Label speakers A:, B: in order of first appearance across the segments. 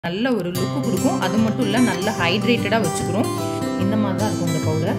A: நல்ல ஒரு லுக் கொடுக்கும். அது மட்டும் இல்ல நல்ல ஹைட்ரேட்டடா வச்சுக்கிறோம். இந்த மாதிரி தான் இருக்கும் இந்த powder.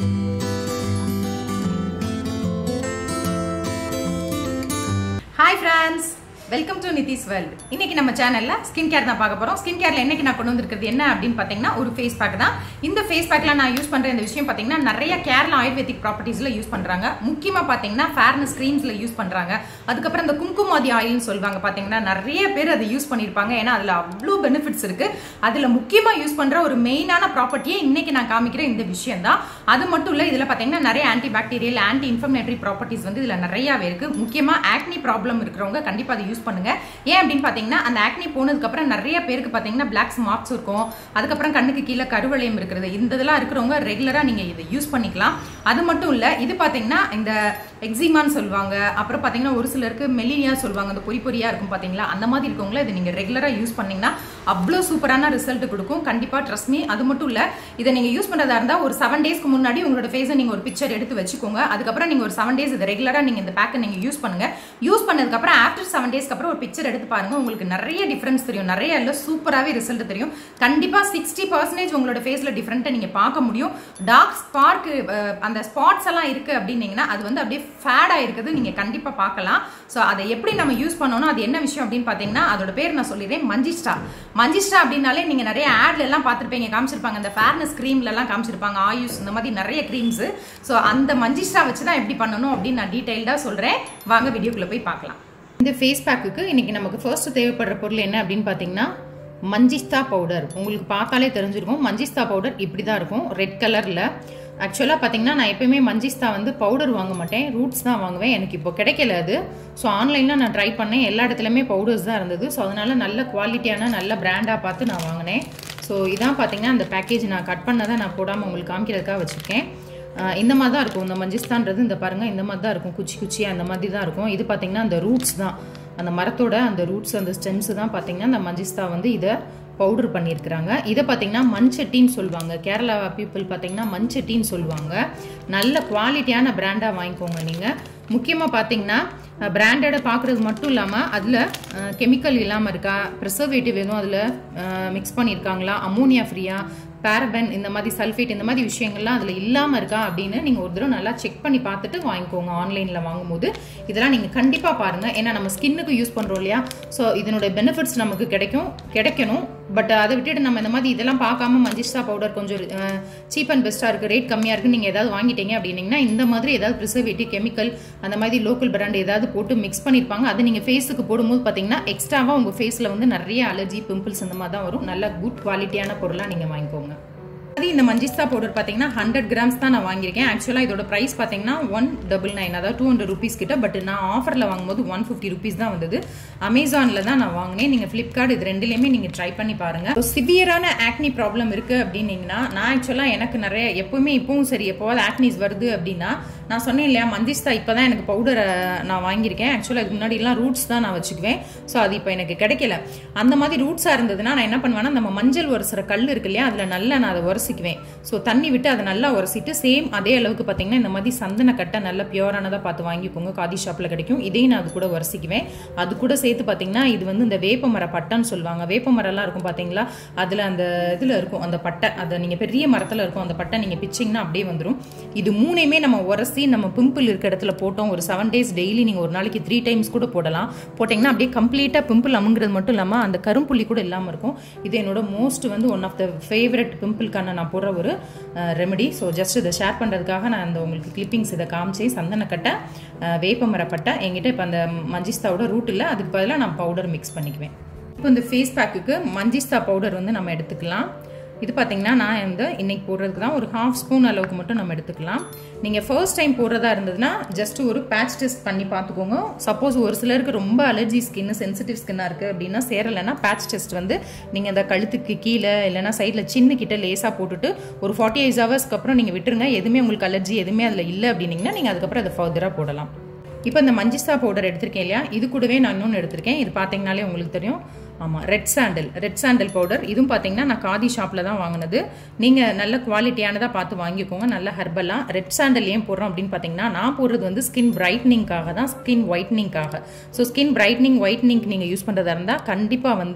A: Hi friends, welcome to Nithis world. இன்னைக்கு நம்ம சேனல்ல ஸ்கின் கேர் தான் பார்க்க போறோம். ஸ்கின் கேர்ல இன்னைக்கு நான் கொண்டு வந்திருக்கிறது என்ன அப்படின்னு பாத்தீங்கன்னா ஒரு ஃபேஸ் பேக் தான். இந்த ஃபேஸ் பேக்ல நான் யூஸ் பண்ற இந்த விஷயம் பாத்தீங்கன்னா நிறைய கேரளா ஆயுர்வேதிக் ப்ராப்பர்ட்டிஸ்ல யூஸ் பண்றாங்க. முக்கியமா பாத்தீங்கன்னா ஃபேர்னஸ் கிரீம்ஸ்ல யூஸ் பண்றாங்க. அதுக்கப்புறம் இந்த குங்குமாதி ஆயில்னு சொல்லுவாங்க பாத்தீங்கன்னா நிறைய பேர் அதை யூஸ் பண்ணிருப்பாங்க. ஏன்னா அதுல அவ்வளோ பெனிஃபிட்ஸ் இருக்கு. அதுல முக்கியமா யூஸ் பண்ற ஒரு மெயினான ப்ராப்பர்ட்டியே இன்னைக்கு நான் காமிக்கிற இந்த விஷயம் தான். அது மட்டும் இல்ல இதுல பாத்தீங்கன்னா நிறைய anti bacterial anti inflammatory properties வந்து இதுல நிறையவே இருக்கு. முக்கியமா ஆக்னி ப்ராப்ளம் இருக்கிறவங்க கண்டிப்பா அதை யூஸ் பண்ணுங்க. ஏன் அப்படின்னு பாத்தீங்கன்னா அந்த ஆக்னி போனதுக்கு அப்புறம் நிறைய பேருக்கு பாத்தீங்கன்னா பிளாக் மார்க்ஸ் இருக்கும். அதுக்கப்புறம் கண்ணுக்கு கீழே கருவளையம் இருக்கிறது. இந்த இதெல்லாம் இருக்கிறவங்க ரெகுலரா நீங்க இதை யூஸ் பண்ணிக்கலாம். அது மட்டும் இல்ல இது பாத்தீங்கன்னா இந்த எக்ஸிமான்னு சொல்லுவாங்க. அப்புறம் பாத்தீங்கன்னா ஒரு சிலருக்கு மெலினியா சொல்லுவாங்க. அந்த பொறி பொறியா இருக்கும் பாத்தீங்களா, அந்த மாதிரி இருக்கவங்கள இதை நீங்க ரெகுலரா யூஸ் பண்ணீங்கன்னா அவ்வளோ சூப்பரான ரிசல்ட் கொடுக்கும். கண்டிப்பா ட்ரஸ்ட் மீ. அது மட்டும் இல்ல இதை நீங்க யூஸ் பண்றதா இருந்தா ஒரு 7 டேஸ்க்கு முன்னாடி உங்களோட ஃபேஸை நீங்க ஒரு பிக்சர் எடுத்து வச்சுக்கோங்க. அதுக்கப்புறம் நீங்க ஒரு 7 டேஸ் இதை ரெகுலரா நீங்க இந்த பேக்கை நீங்க யூஸ் பண்ணுங்க. யூஸ் பண்ணதுக்கு அப்புறம் ஆஃப்டர் 7 டேஸ்க்கு அப்புறம் ஒரு பிக்சர் எடுத்து பாருங்க. உங்களுக்கு நிறைய டிஃபரன்ஸ் தெரியும். நிறைய இல்ல சூப்பராகவே ரிசல்ட் தெரியும். கண்டிப்பா 60% உங்களோட ஃபேஸ்ல டிஃபரெண்ட்டை நீங்க பார்க்க முடியும். டார்க் ஸ்பாட் அந்த ஸ்பாட்ஸ் எல்லாம் இருக்கு அப்படின்னீங்கன்னா அது வந்து அப்படியே ஃபேடா இருக்குது நீங்க கண்டிப்பா பார்க்கலாம். ஸோ அதை எப்படி நம்ம யூஸ் பண்ணணும், அது என்ன விஷயம் அப்படின்னு பாத்தீங்கன்னா அதோட பேர் நான் சொல்லிடுறேன், மஞ்சிஸ்டா. மஞ்சிஸ்டா அப்படின்னாலே நீங்க நிறைய ஆட்ல எல்லாம் பார்த்துருப்பீங்க, காமிச்சிருப்பாங்க. அந்த ஃபேர்னஸ் கிரீம்ல எல்லாம் காமிச்சிருப்பாங்க, ஆயுஷ் இந்த மாதிரி நிறைய கிரீம்ஸ். ஸோ அந்த மஞ்சிஸ்டா வச்சு தான் எப்படி பண்ணணும் அப்படின்னு நான் டீடைல்டா சொல்றேன். வாங்க வீடியோக்குள்ள போய் பார்க்கலாம். இந்த ஃபேஸ் பேக்குக்கு இன்னைக்கு நமக்கு ஃபர்ஸ்ட் தேவைப்படுற பொருள் என்ன அப்படின்னு பார்த்தீங்கன்னா மஞ்சிஸ்தா பவுடர். உங்களுக்கு பார்த்தாலே தெரிஞ்சிருக்கும் மஞ்சிஸ்தா பவுடர் இப்படி தான் இருக்கும், ரெட் கலரில். ஆக்சுவலாக பார்த்தீங்கன்னா நான் எப்பயுமே மஞ்சிஸ்தா வந்து பவுடர் வாங்க மாட்டேன், ரூட்ஸ் தான் வாங்குவேன். எனக்கு இப்போ கிடைக்கல அது. ஸோ ஆன்லைனில் நான் ட்ரை பண்ணேன், எல்லா இடத்துலையுமே பவுடர்ஸ் தான் இருந்தது. ஸோ அதனால நல்ல குவாலிட்டியான நல்ல பிராண்டாக பார்த்து நான் வாங்கினேன். ஸோ இதான் பார்த்தீங்கன்னா அந்த பேக்கேஜ் நான் கட் பண்ணதை நான் போடாமல் உங்களுக்கு காமிக்கிறதுக்காக வச்சுருக்கேன். இந்த மாதிரி தான் இருக்கும் இந்த மஞ்சிஸ்தான்றது. இந்த பாருங்கள் இந்த மாதிரி தான் இருக்கும், குச்சி குச்சியாக அந்த மாதிரி தான் இருக்கும். இது பார்த்தீங்கன்னா அந்த ரூட்ஸ் தான், அந்த மரத்தோட அந்த ரூட்ஸ் அந்த ஸ்டெம்ஸ் தான் பார்த்தீங்கன்னா இந்த மஞ்சிஸ்தா வந்து இதை பவுடர் பண்ணியிருக்கிறாங்க. இதை பார்த்தீங்கன்னா மண்சட்டின்னு சொல்லுவாங்க. கேரளா பீப்புள் பார்த்தீங்கன்னா மண்சட்டின்னு சொல்லுவாங்க. நல்ல குவாலிட்டியான பிராண்டாக வாங்கிக்கோங்க நீங்கள். முக்கியமாக பார்த்தீங்கன்னா பிராண்டடை பார்க்குறது மட்டும் இல்லாமல் அதில் கெமிக்கல் இல்லாமல் இருக்கா, ப்ரிசர்வேட்டிவ் எதுவும் அதில் மிக்ஸ் பண்ணியிருக்காங்களா, அமோனியா ஃப்ரீயாக, பேரபன் இந்த மாதிரி சல்ஃபேட் இந்த மாதிரி விஷயங்கள்லாம் அதில் இல்லாமல் இருக்கா அப்படின்னு நீங்கள் ஒரு தடவை நல்லா செக் பண்ணி பார்த்துட்டு வாங்கிக்கோங்க. ஆன்லைனில் வாங்கும்போது இதெல்லாம் நீங்கள் கண்டிப்பாக பாருங்கள். ஏன்னா நம்ம ஸ்கின்னுக்கு யூஸ் பண்ணுறோம் இல்லையா, ஸோ இதனோட பெனிஃபிட்ஸ் நமக்கு கிடைக்கணும். பட் அதை விட்டுட்டு நம்ம இந்த மாதிரி இதெல்லாம் பார்க்காம மஞ்சிஸ்டா பவுடர் கொஞ்சம் சீப் அண்ட் பெஸ்ட்டாக இருக்குது, ரேட் கம்மியாக இருக்குது, நீங்கள் ஏதாவது வாங்கிட்டீங்க அப்படின்னீங்கன்னா இந்த மாதிரி ஏதாவது ப்ரிசர்வேட்டிவ் கெமிக்கல் அந்த மாதிரி லோக்கல் பிராண்ட் ஏதாவது போட்டு மிக்ஸ் பண்ணியிருப்பாங்க. அது நீங்கள் ஃபேஸுக்கு போடும்போது பார்த்தீங்கன்னா எக்ஸ்ட்ராவாக உங்கள் ஃபேஸில் வந்து நிறைய அலர்ஜி பிம்பிள்ஸ் இந்த மாதிரி தான் வரும். நல்ல குட் குவாலிட்டியான பொருளாக நீங்கள் வாங்கிக்கோங்க. இந்த மஞ்சிஸ்தா பவுடர் பார்த்தீங்கன்னா 100 கிராம்ஸ் தான் நான் வாங்கியிருக்கேன். ஆக்சுவலாக இதோட ப்ரைஸ் பார்த்தீங்கன்னா 199, அதாவது 200 rupees கிட்ட. பட் நான் ஆஃபரில் வாங்கும்போது 150 rupees தான் வந்தது. அமேசானில் தான் நான் வாங்கினேன். நீங்கள் ஃப்ளிப்கார்ட் இது ரெண்டுலேயுமே நீங்கள் ட்ரை பண்ணி பாருங்கள். ஸோ சிவியரான ஆக்னி ப்ராப்ளம் இருக்குது அப்படின்னீங்கன்னா நான் ஆக்சுவலாக எனக்கு நிறைய எப்பவுமே இப்பவும் சரி எப்போவாது ஆக்னிஸ் வருது அப்படின்னா நான் சொன்னேன் இல்லையா மஞ்சிஸ்தா இப்போ தான் எனக்கு பவுடரை நான் வாங்கியிருக்கேன். ஆக்சுவலாக இதுக்கு முன்னாடிலாம் ரூட்ஸ் தான் நான் வச்சுக்குவேன். ஸோ அது இப்போ எனக்கு கிடைக்கல. அந்த மாதிரி ரூட்ஸாக இருந்ததுன்னா நான் என்ன பண்ணுவேன்னா நம்ம மஞ்சள் உரசுற கல் இருக்கு இல்லையா, அதில் நல்லா நான் அதை உரசிக்குவேன். ஸோ தண்ணி விட்டு அதை நல்லா உரசிட்டு சேம் அதே அளவுக்கு பார்த்தீங்கன்னா இந்த மாதிரி சந்தன கட்டை நல்ல பியூரானதாக பார்த்து வாங்கிக்கோங்க, காதி ஷாப்பில் கிடைக்கும். இதையும் நான் அது கூட உரசிக்குவேன். அது கூட சேர்த்து பார்த்தீங்கன்னா இது வந்து இந்த வேப்பமர பட்டைன்னு சொல்லுவாங்க. வேப்பமரம்லாம் இருக்கும் பார்த்தீங்களா, அதில் அந்த இதில் இருக்கும் அந்த பட்டை, அதை நீங்கள் பெரிய மரத்தில் இருக்கும் அந்த பட்டை நீங்கள் பிச்சிங்கன்னா அப்படியே வந்துடும். இது மூணையுமே நம்ம உரசி நம்ம பிம்பிள் இருக்க இடத்துல போட்டோம். ஒரு 7 days டெய்லி நீங்கள் ஒரு நாளைக்கு 3 times கூட போடலாம். போட்டிங்கன்னா அப்படியே கம்ப்ளீட்டாக பிம்பிள் அமுங்கிறது மட்டும் இல்லாமல் அந்த கரும்புள்ளி கூட இல்லாமல் இருக்கும். இது என்னோட மோஸ்ட் வந்து ஒன் ஆஃப் த ஃபேவரட் பிம்பிள்கான நான் போடுற ஒரு ரெமெடி. ஸோ ஜஸ்ட் இதை ஷேர் பண்ணுறதுக்காக நான் அந்த உங்களுக்கு கிளிப்பிங்ஸ் இதை காமிச்சேன். சந்தனக்கட்டை, வேப்பமரப்பட்டை என்கிட்ட இப்போ அந்த மஞ்சிஸ்தாவோட ரூட் இல்லை, அதுக்கு பதிலாக நான் பவுடர் மிக்ஸ் பண்ணிக்குவேன். இப்போ இந்த ஃபேஸ் பேக்குக்கு மஞ்சிஸ்தா பவுடர் வந்து நம்ம எடுத்துக்கலாம். இது பார்த்தீங்கன்னா நான் வந்து இன்னைக்கு போடுறதுக்கு தான் ஒரு 1/2 ஸ்பூன் அளவுக்கு மட்டும் நம்ம எடுத்துக்கலாம். நீங்கள் ஃபர்ஸ்ட் டைம் போடுறதா இருந்ததுன்னா ஜஸ்ட் ஒரு பேட்ச் டெஸ்ட் பண்ணி பார்த்துக்கோங்க. சப்போஸ் ஒரு சிலருக்கு ரொம்ப அலர்ஜி ஸ்கின், சென்சிட்டிவ் ஸ்கின்னாக இருக்குது அப்படின்னா சேரலைன்னா பேட்ச் டெஸ்ட் வந்து நீங்கள் அந்த கழுத்துக்கு கீழே இல்லைனா சைடில் சின்ன கிட்ட லேசாக போட்டுட்டு ஒரு 48 ஹவர்ஸ்க்கு அப்புறம் நீங்கள் விட்டுருங்க. எதுவுமே உங்களுக்கு அலர்ஜி எதுவுமே அதில் இல்லை அப்படின்னீங்கன்னா நீங்கள் அதுக்கப்புறம் அதை ஃபர்தராக போடலாம். இப்போ இந்த மஞ்சிஸ்தா பவுடர் எடுத்திருக்கேன் இல்லையா, இது கூடவே நான் இன்னொன்று எடுத்திருக்கேன். இது பார்த்தீங்கனாலே உங்களுக்கு தெரியும். ஆமாம், ரெட் சாண்டல் பவுடர். இதுவும் பார்த்தீங்கன்னா நான் காதி ஷாப்பில் தான் வாங்கினது. நீங்கள் நல்ல குவாலிட்டியானதாக பார்த்து வாங்கிக்கோங்க, நல்ல ஹெர்பலாக. ரெட் சாண்டல் ஏன் போடுறோம் அப்படின்னு பார்த்தீங்கன்னா நான் போடுறது வந்து ஸ்கின் பிரைட்னிங்காக தான், ஸ்கின் ஒயிட்னிங்காக. ஸோ ஸ்கின் பிரைட்னிங் ஒயிட்னிங் நீங்கள் யூஸ் பண்ணுறதா இருந்தால் கண்டிப்பாக வந்து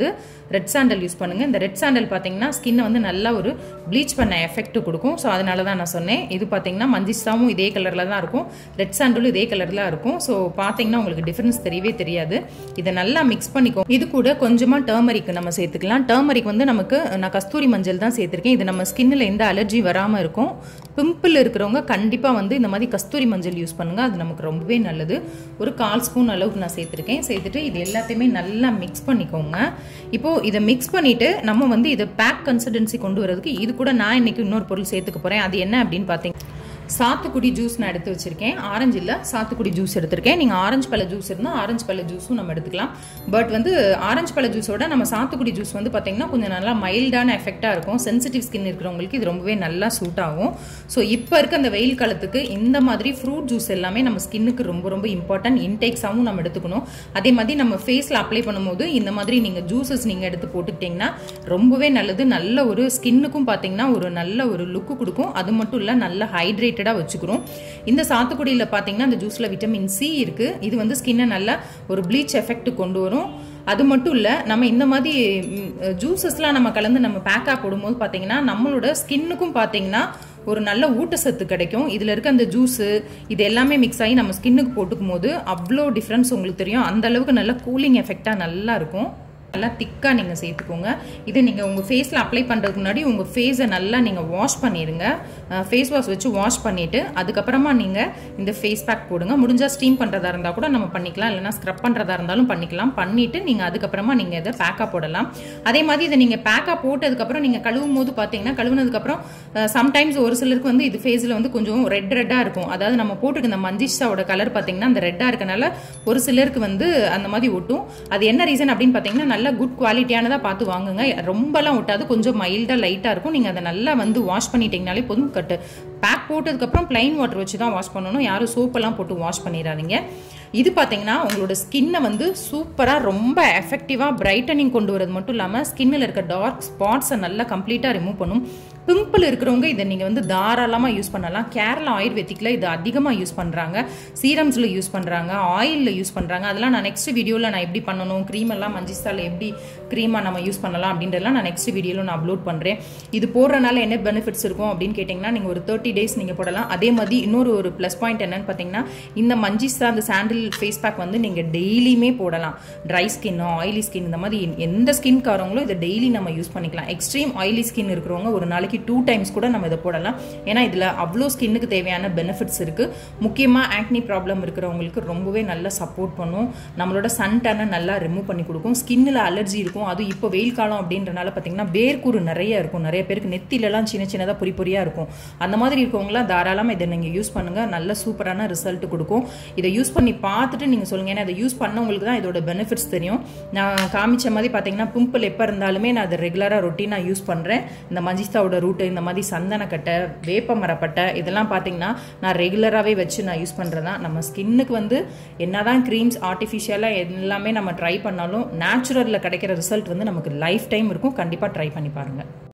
A: ரெட் சாண்டல் யூஸ் பண்ணுங்கள். இந்த ரெட் சாண்டல் பார்த்தீங்கன்னா ஸ்கின்னை வந்து நல்லா ஒரு ப்ளீச் பண்ண எஃபெக்ட் கொடுக்கும். ஸோ அதனால தான் நான் சொன்னேன். இது பார்த்தீங்கன்னா மஞ்சிஸ்டாவும் இதே கலரில் தான் இருக்கும், ரெட் சாண்டலும் இதே கலரில் இருக்கும். ஸோ பார்த்தீங்கன்னா உங்களுக்கு டிஃபரன்ஸ் தெரியவே தெரியாது. இதை நல்லா மிக்ஸ் பண்ணிக்கோ. இது கூட கொஞ்சமாக டர்மரிக் நம்ம சேர்த்துக்கலாம். டர்மரிக் வந்து நமக்கு நான் கஸ்தூரி மஞ்சள் தான் சேர்த்துருக்கேன். இது நம்ம ஸ்கின்னில் எந்த அலர்ஜி வராமல் இருக்கும். பிம்பிள் இருக்கிறவங்க கண்டிப்பாக வந்து இந்த மாதிரி கஸ்தூரி மஞ்சள் யூஸ் பண்ணுங்கள், அது நமக்கு ரொம்பவே நல்லது. ஒரு 1/4 ஸ்பூன் அளவுக்கு நான் சேர்த்துருக்கேன். சேர்த்துட்டு இது எல்லாத்தையுமே நல்லா மிக்ஸ் பண்ணிக்கோங்க. இப்போது இதை மிக்ஸ் பண்ணிவிட்டு நம்ம வந்து இதை பேக் கன்சிஸ்டன்சி கொண்டு வரதுக்கு இது கூட நான் இன்னைக்கு இன்னொரு பொருள் சேர்த்துக்க போகிறேன். அது என்ன அப்படின்னு பார்த்தீங்கன்னா சாத்துக்குடி ஜூஸ் நான் எடுத்து வச்சிருக்கேன். ஆரஞ்சு இல்லை, சாத்துக்குடி ஜூஸ் எடுத்திருக்கேன். நீங்கள் ஆரஞ்சு பழ ஜூஸ் இருந்தால் ஆரஞ்சு பழ ஜூஸும் நம்ம எடுத்துக்கலாம். பட் வந்து ஆரஞ்சு பழ ஜூஸோட நம்ம சாத்துக்குடி ஜூஸ் வந்து பார்த்தீங்கன்னா கொஞ்சம் நல்லா மைல்டான எஃபெக்டாக இருக்கும். சென்சிட்டிவ் ஸ்கின் இருக்கிறவங்களுக்கு இது ரொம்பவே நல்லா சூட் ஆகும். ஸோ இப்போ இருக்க அந்த வெயில் காலத்துக்கு இந்த மாதிரி ஃப்ரூட் ஜூஸ் எல்லாமே நம்ம ஸ்கின்னுக்கு ரொம்ப ரொம்ப இம்பார்ட்டன்ட் இன்டேக்ஸாகவும் நம்ம எடுத்துக்கணும். அதே மாதிரி நம்ம ஃபேஸில் அப்ளை பண்ணும்போது இந்த மாதிரி நீங்கள் ஜூஸஸ் நீங்கள் எடுத்து போட்டுக்கிட்டிங்கன்னா ரொம்பவே நல்லது. நல்ல ஒரு ஸ்கின்னுக்கும் பார்த்தீங்கன்னா ஒரு நல்ல ஒரு லுக்கு கொடுக்கும். அது மட்டும் இல்லை, நல்ல ஹைட்ரேட் வச்சுக்கிறோம். இந்த சாத்துக்குடியில் பார்த்தீங்கன்னா இந்த ஜூஸ்ல விட்டமின் சி இருக்கு. இது வந்து ஸ்கின்னை நல்லா ஒரு ப்ளீச் எஃபெக்ட் கொண்டு வரும். அது மட்டும் இல்லை, நம்ம இந்த மாதிரி ஜூஸஸ்லாம் நம்ம கலந்து நம்ம பேக்காக போடும்போது பார்த்தீங்கன்னா நம்மளோட ஸ்கின்னுக்கும் பார்த்தீங்கன்னா ஒரு நல்ல ஊட்டச்சத்து கிடைக்கும். இதில் இருக்க அந்த ஜூஸு இது எல்லாமே மிக்ஸ் ஆகி நம்ம ஸ்கின்னுக்கு போட்டுக்கும் போது அவ்வளோ டிஃப்ரென்ஸ் உங்களுக்கு தெரியும். அந்த அளவுக்கு நல்ல கூலிங் எஃபெக்டாக நல்லா இருக்கும். நல்லா திக்காக நீங்கள் சேர்த்துக்கோங்க. இதை நீங்கள் உங்கள் ஃபேஸில் அப்ளை பண்ணுறதுக்கு முன்னாடி உங்கள் ஃபேஸை நல்லா நீங்கள் வாஷ் பண்ணிடுங்க. ஃபேஸ் வாஷ் வச்சு வாஷ் பண்ணிவிட்டு அதுக்கப்புறமா நீங்கள் இந்த ஃபேஸ் பேக் போடுங்க. முடிஞ்சால் ஸ்டீம் பண்ணுறதா இருந்தால் கூட நம்ம பண்ணிக்கலாம், இல்லைனா ஸ்க்ரப் பண்ணுறதா இருந்தாலும் பண்ணிக்கலாம். பண்ணிவிட்டு நீங்கள் அதுக்கப்புறமா நீங்கள் இதை பேக்காக போடலாம். அதே மாதிரி இதை நீங்கள் பேக்காக போட்டதுக்கப்புறம் நீங்கள் கழுவும் போது பார்த்தீங்கன்னா கழுவுனதுக்கப்புறம் சம்டைம்ஸ் ஒரு சிலருக்கு வந்து இது ஃபேஸில் வந்து கொஞ்சம் ரெட்டாக இருக்கும். அதாவது நம்ம போட்டுருக்க இந்த மஞ்சிஷாவோட கலர் பார்த்தீங்கன்னா அந்த ரெட்டாக இருக்கனால ஒரு சிலருக்கு வந்து அந்த மாதிரி ஒட்டும். அது என்ன ரீசன் அப்படின்னு பார்த்தீங்கன்னா நல்லா குட் குவாலிட்டியானதாக பார்த்து வாங்குங்க. ரொம்பலாம் ஒட்டாது, கொஞ்சம் மைல்டாக லைட்டாக இருக்கும். நீங்கள் அதை நல்லா வந்து வாஷ் பண்ணிட்டீங்கனாலே போதும். கட்டு பேக் போட்டதுக்கப்புறம் பிளைன் வாட்டர் வச்சு தான் வாஷ் பண்ணணும். யாரும் சோப்பெல்லாம் போட்டு வாஷ் பண்ணிடாதீங்க. இது பார்த்தீங்கன்னா உங்களோட ஸ்கின்னை வந்து சூப்பராக ரொம்ப எஃபெக்டிவாக பிரைட்டனிங் கொண்டு வரது மட்டும் இல்லாமல் ஸ்கின்னில் இருக்க டார்க் ஸ்பாட்ஸை நல்லா கம்ப்ளீட்டாக ரிமூவ் பண்ணும். பிம்பிள் இருக்கிறவங்க இதை நீங்கள் வந்து தாராளமாக யூஸ் பண்ணலாம். கேரளா ஆயுர்வேதிக்கில் இது அதிகமாக யூஸ் பண்ணுறாங்க, சீரம்ஸில் யூஸ் பண்ணுறாங்க, ஆயிலில் யூஸ் பண்ணுறாங்க. அதெல்லாம் நான் நெக்ஸ்ட் வீடியோவில் நான் எப்படி பண்ணணும், க்ரீம் எல்லாம் மஞ்சிஸ்டாவில் எப்படி க்ரீமாக நம்ம யூஸ் பண்ணலாம் அப்படின்றதெல்லாம் நான் நெக்ஸ்ட் வீடியோவில் நான் அப்லோட் பண்ணுறேன். இது போடுறதுனால என்ன பெனிஃபிட்ஸ் இருக்கும் அப்படின்னு கேட்டிங்கன்னா நீங்கள் ஒரு 30 days நீங்கள் போடலாம். அதே மாதிரி இன்னொரு ப்ளஸ் பாயிண்ட் என்னன்னு பார்த்தீங்கன்னா இந்த மஞ்சிஸ்டா அந்த சாண்டில் ஃபேஸ் பேக் வந்து நீங்கள் டெய்லியுமே போடலாம். ட்ரை ஸ்கின்னோ ஆயிலி ஸ்கின் இந்த மாதிரி எந்த ஸ்கின்காரங்களோ இதை டெய்லி நம்ம யூஸ் பண்ணிக்கலாம். எக்ஸ்ட்ரீம் ஆயிலி ஸ்கின் இருக்கிறவங்க ஒரு நாளைக்கு 2 times கூட நம்ம இதை போடலாம். ஏன்னா இதில் அவ்வளோ ஸ்கின்னுக்கு தேவையான பெனிஃபிட்ஸ் இருக்குது. முக்கியமாக ஆக்னி ப்ராப்ளம் இருக்கிறவங்களுக்கு ரொம்பவே நல்லா சப்போர்ட் பண்ணும். நம்மளோட சன் டேனை நல்லா ரிமூவ் பண்ணி கொடுக்கும். ஸ்கின்னில் அலர்ஜி இருக்கும், அது இப்போ வெயில் காலம் அப்படின்றனால பார்த்தீங்கன்னா வேர்க்கூறு நிறைய இருக்கும். நிறைய பேருக்கு நெத்திலெல்லாம் சின்ன சின்னதாக பொறியாக இருக்கும். அந்த மாதிரி இருக்கவங்களாம் தாராளமாக இதை நீங்கள் யூஸ் பண்ணுங்கள். நல்ல சூப்பரான ரிசல்ட் கொடுக்கும். இதை யூஸ் பண்ணி பார்த்துட்டு நீங்கள் சொல்லுங்கள். ஏன்னா இதை யூஸ் பண்ணவங்களுக்கு தான் இதோட பெனிஃபிட்ஸ் தெரியும். நான் காமிச்ச மாதிரி பார்த்தீங்கன்னா பிம்பிள் எப்போ இருந்தாலுமே நான் அதை ரெகுலராக ரொட்டீனாக யூஸ் பண்ணுறேன். இந்த மஞ்சிஸ்டாவோட ரூட்டு, இந்த மாதிரி சந்தனக்கட்டை, வேப்ப மரப்பட்டை இதெல்லாம் பார்த்தீங்கன்னா நான் ரெகுலராகவே வச்சு நான் யூஸ் பண்ணுறது தான். நம்ம ஸ்கின்னுக்கு வந்து என்னதான் க்ரீம்ஸ் ஆர்டிஃபிஷியலாக எல்லாமே நம்ம ட்ரை பண்ணாலும் நேச்சுரலில் கிடைக்கிற ரிசல்ட் வந்து நமக்கு லைஃப் டைம் இருக்கும். கண்டிப்பாக ட்ரை பண்ணி பாருங்கள்.